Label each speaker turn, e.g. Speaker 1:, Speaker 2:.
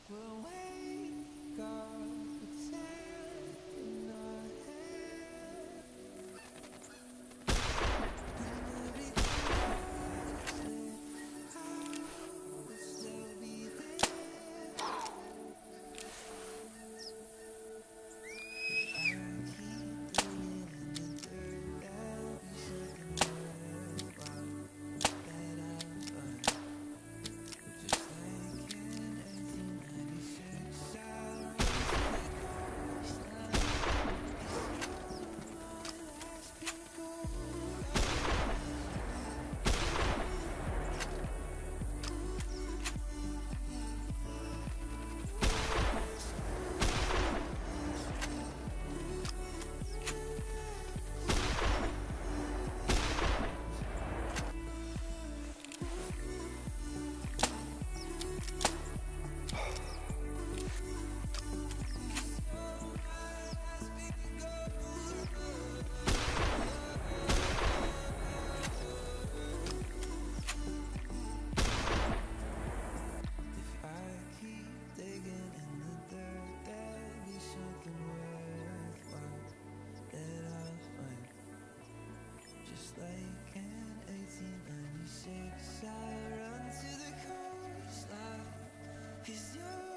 Speaker 1: We'll wake up with sand in our hair, and everything will still be there. If I keep digging in the dirt, there'll be something worthwhile that I'll find. Just like in 1896, I'll run to the coastline. My last pink gold. If I keep digging in the dirt, there'll be something worthwhile that I'll find. Just like in 1896, I run to the coastline. 'Cause you're